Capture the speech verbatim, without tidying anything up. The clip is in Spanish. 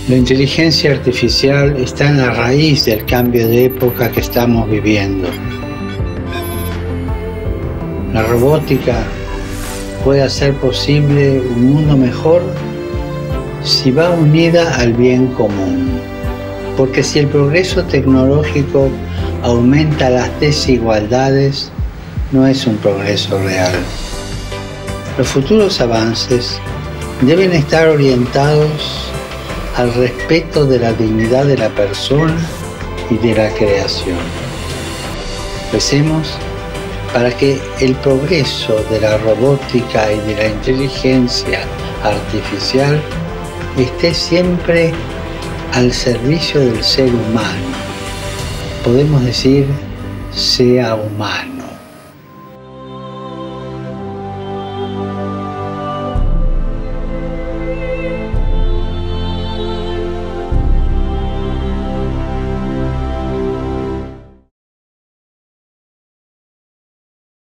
La inteligencia artificial está en la raíz del cambio de época que estamos viviendo. La robótica puede hacer posible un mundo mejor si va unida al bien común. Porque si el progreso tecnológico aumenta las desigualdades, no es un progreso real. Los futuros avances deben estar orientados al respeto de la dignidad de la persona y de la creación. Recemos para que el progreso de la robótica y de la inteligencia artificial esté siempre al servicio del ser humano. Podemos decir, sea humano.